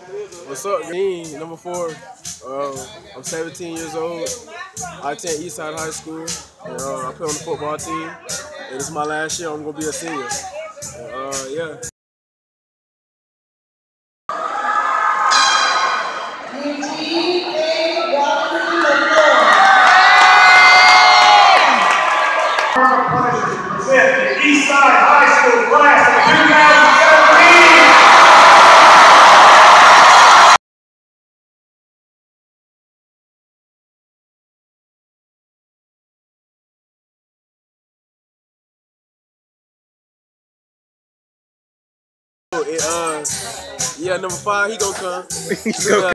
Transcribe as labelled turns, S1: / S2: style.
S1: What's up, Eugene, number 4. I'm 17 years old. I attend Eastside High School, and I play on the football team. And this is my last year. I'm gonna be a senior. And, yeah.
S2: Eugene, present the Eastside High School class of 2017.
S1: Yeah, number 5, he gonna come.